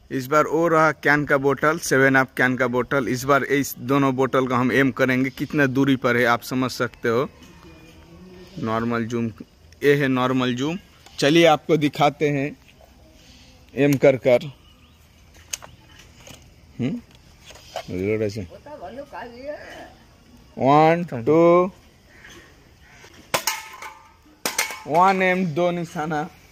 इस बार वो रहा कैन का बोतल, 7 अप कैन का बोतल। इस बार इस दोनों बोतल का हम एम करेंगे कितना दूरी पर है, आप समझ सकते हो। नॉर्मल जूम, ये है नॉर्मल जूम। चलिए आपको दिखाते हैं एम कर कर। 1 2 1 एम, 2 निशाना।